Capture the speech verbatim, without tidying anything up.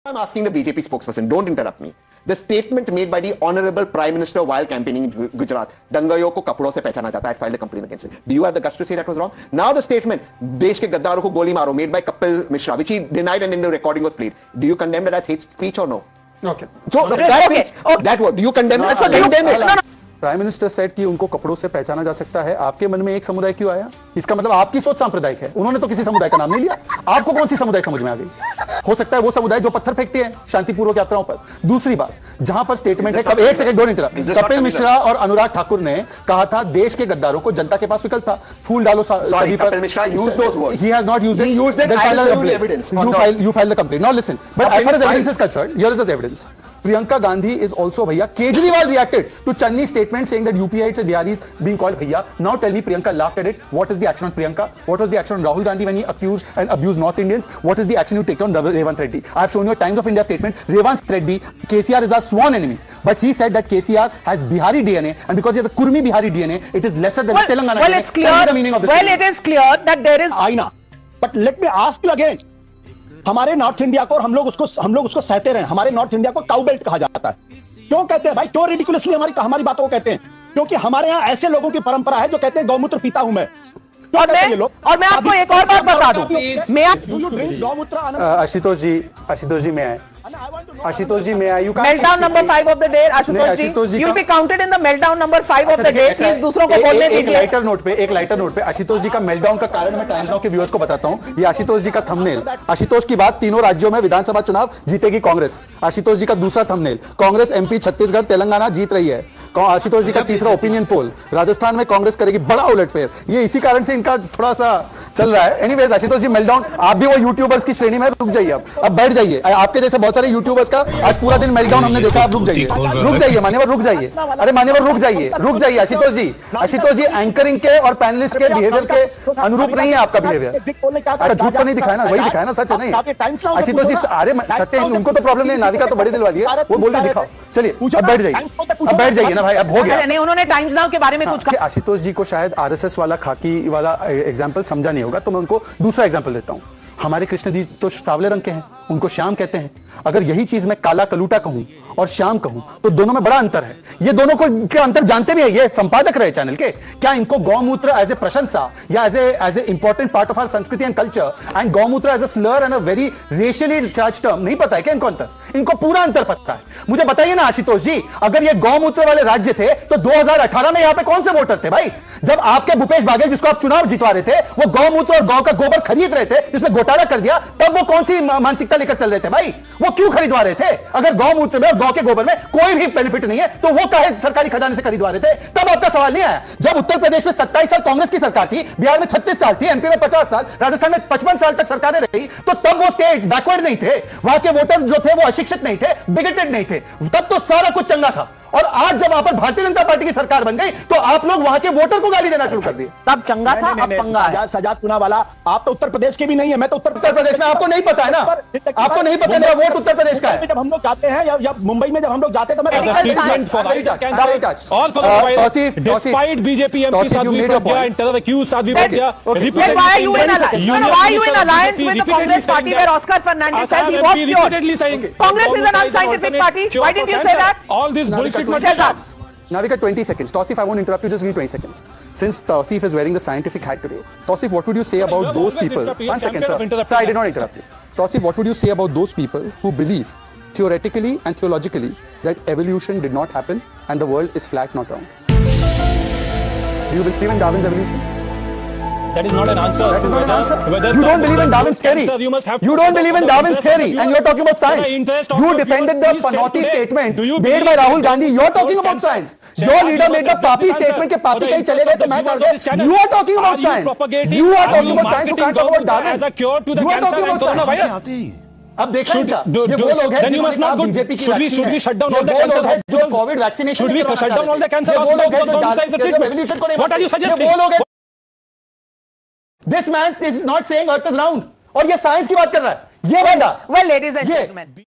I'm asking the B J P spokesperson, don't interrupt me. The statement made by the Honorable Prime Minister while campaigning in Gujarat, Dangayo ko kapड़ों से पहचाना जाता है, filed a complaint against it. Do you have the guts to say that was wrong? Now the statement, देश के गद्दारों को गोली मारो, made by Kapil Mishra, which he denied and in the recording was played. Do you condemn that as hate speech or no? Okay. So okay. that okay. means, okay. that word, do you condemn no, it? So no, condemn it. No, no. Prime minister said कि उनको कपड़ों से पहचाना जा सकता है। आपके मन में एक समुदाय क्यों आया? इसका मतलब आपकी सोच सांप्रदायिक है। उन्होंने तो किसी समुदाय का नाम नहीं लिया। आपको कौन सी समुदाय समझ में आ गई? हो सकता है वो समुदाय जो पत्थर फेंकते हैं शांतिपूर्वक यात्राओं पर। दूसरी बात, जहां पर स्टेटमेंट है, कब एक second don't interrupt, Kapil Mishra और अनुराग ठाकुर ने कहा था देश के गद्दारों को जनता के पास विकल्प था, फूल डालो सभी पर। He has not used it. He used it. I have evidence. You file you file the complaint. Now listen, but as far as evidence is concerned, here is the evidence. Priyanka Gandhi is also bhaiya. Kejriwal reacted to Channi's statement saying that U P ites and Biharis being called bhaiya. Now tell me, Priyanka laughed at it. What is the action on Priyanka? What was the action on Rahul Gandhi when he accused and abused North Indians? What is the action you take on Revanth Reddy? I have shown you a Times of India statement. Revanth Reddy, K C R is our sworn enemy, but he said that K C R has Bihari D N A, and because he has a Kurmi Bihari D N A, it is lesser than well, Telangana well, D N A. It's clear. The meaning of this well, statement. it is clear that there is आईना. But let me ask you again. हमारे north India को और हम लोग उसको हम लोग उसको सहते रहे, हमारे नॉर्थ इंडिया को काउ बेल्ट कहा जाता है। क्यों कहते हैं भाई? क्यों रिडिकुलसली हमारी हमारी बातों को कहते हैं? क्योंकि हमारे यहाँ ऐसे लोगों की परंपरा है जो कहते हैं गौमूत्र पीता हूं मैं। और मैं, ये लोग? और मैं आपको एक और बात बता दूं, मैं आप गौमूत्र आशुतोष जी आशुतोष जी मैं आशुतोष जी मैं आयु का meltdown number five of the day Ashutosh ji, you be counted in the meltdown number five of the day. Please दूसरों को बोलने दीजिए। एक लाइटर नोट पे एक लाइटर नोट पे आशुतोष जी का मेल्टडाउन का कारण मैं टाइम्स नाउ के व्यूअर्स को बताता हूं। ये आशुतोष जी का थंबनेल। आशुतोष की बात, तीनों राज्यों में विधानसभा चुनाव जीतेगी कांग्रेस। आशुतोष जी का दूसरा थंबनेल, कांग्रेस एमपी छत्तीसगढ़ तेलंगाना जीत रही है। आशुतोष जी का तीसरा ओपिनियन पोल, राजस्थान में कांग्रेस करेगी बड़ा उलटफेर। ये इसी कारण से इनका थोड़ा सा चल रहा है। एनीवेज आशुतोष जी मेल्टडाउन, आप भी वो यूट्यूबर्स की श्रेणी में रुक जाइए। अब अब बैठ जाइए। आपके जैसे बहुत सारे यूट्यूबर्स का आज पूरा दिन मेल्टडाउन हमने देखा। आप रुक जाइए, रुक जाइए मान्यवर, रुक जाइए। अरे मान्यवर रुक जाइए, रुक जाइए। आशुतोष जी आशुतोष जी एंकरिंग के और पैनलिस्ट के बिहेवियर के अनुरूप नहीं है आपका बिहेवियर। झूठ तो नहीं दिखाया ना, वही दिखाया ना, सच नहीं। आशुतोष जी अरे सत्य, उनको तो प्रॉब्लम नहीं, नाविका तो बड़े दिल वाली है, वो बोल के दिखाओ। चलिए अब बैठ जाइए, अब बैठ जाइए ना भाई, अब हो गया। नहीं, उन्होंने टाइम्स नाउ के बारे में कुछ कहा। आशुतोष जी को शायद आरएसएस वाला खाकी वाला एग्जांपल समझा नहीं होगा, तो मैं उनको दूसरा एग्जांपल देता हूं। हमारे कृष्ण जी तो सावले रंग के हैं, उनको श्याम कहते हैं। अगर यही चीज मैं काला कलूटा कहूं और श्याम कहूं तो दोनों में बड़ा अंतर है। ये दोनों को के अंतर जानते भी है, ये संपादक रहे चैनल के। क्या इनको गौमूत्र एज ए प्रशंसा या as a as a important part of our संस्कृति एंड कल्चर एंड गौमूत्र as a slur and a very racially charged term नहीं पता है क्या इनको अंतर? इनको पूरा अंतर पता है। मुझे बताइए ना आशुतोष जी, अगर ये गौमूत्र वाले राज्य थे तो दो हज़ार अठारह में यहां पे कौन से वोटर थे भाई? जब आपके भूपेश बाघेल, जिसको आप चुनाव जितवा रहे थे, वो गौमूत्र और गौ का गोबर खरीद रहे थे, जिसमें घोटाला कर दिया, तब वो कौन सी मानसिकता लेकर चल रहे थे भाई? वो क्यों खरीदवा रहे थे? अगर गौमूत्र में और गौ के गोबर में कोई भी बेनिफिट नहीं है तो वो काहे सरकारी खजाने से खरीदवा रहे थे? तब आपका सवाल नहीं आया। जब उत्तर प्रदेश में सत्ताईस साल कांग्रेस की सरकार थी, बिहार में छत्तीस साल थी, एमपी में पचास साल, राजस्थान में पचपन साल तक सरकारें रही, तो तब वो स्टेट्स बैकवर्ड नहीं थे, वहां के वोटर जो थे वो अशिक्षित नहीं थे, बिगेटेड नहीं थे, तब तो सारा कुछ चंगा था। और आज जब वहां पर भारतीय जनता पार्टी की सरकार बन गई तो आप लोग वहां के वोटर को गाली देना शुरू कर दिए। तब चंगा था, अब पंगा है। सजाद पुना वाला, आप तो उत्तर प्रदेश के भी नहीं है, मैं तो उत्तर उत्तर प्रदेश में। आपको नहीं पता है ना, आपको नहीं पता मेरा वोट उत्तर प्रदेश का है। जब हम लोग जाते हैं या मुंबई में जब हम लोग जाते हैं तो मैं Despite B J P M P Sadhvi Pragya and terror accused Sadhvi Pragya, why are you in alliance? Why are you in alliance with the Congress party where Oscar Fernandez says he was cured? Congress is an unscientific party. Why didn't you say that? All this bullshit. Navika, twenty seconds. Tausif, I won't interrupt you, just give me twenty seconds. Since Tausif is wearing the scientific hat today, Tausif, what would you say about those people? One second, sir. Sir, I did not interrupt you. Tausif, what would you say about those people who believe theoretically and theologically that evolution did not happen and the world is flat, not round? Do you believe in Darwin's evolution? That is not an answer. That is not an answer. Whether you don't believe in Darwin's theory. You, must have you don't believe in Darwin's theory, and you're talking about science. You defended the Panaoti statement made by Rahul Gandhi. You're talking about science. Your leader made the Papi statement ke Papi kahin chale gaye to main chal gaye. You are talking about science. You are talking about science. You can't talk about Darwin. As a cure to the you are talking about coronavirus. अब देखिए क्या ये वो लोग हैं जिन्होंने BJP की vaccine should we shut down all the cancer जो covid vaccination should we shut down all the cancer वो लोग हैं जो रेवोल्यूशन को नहीं what are you suggesting वो लोग हैं this man is not saying earth is round और ये साइंस की बात कर रहा है ये बंदा well ladies and gentlemen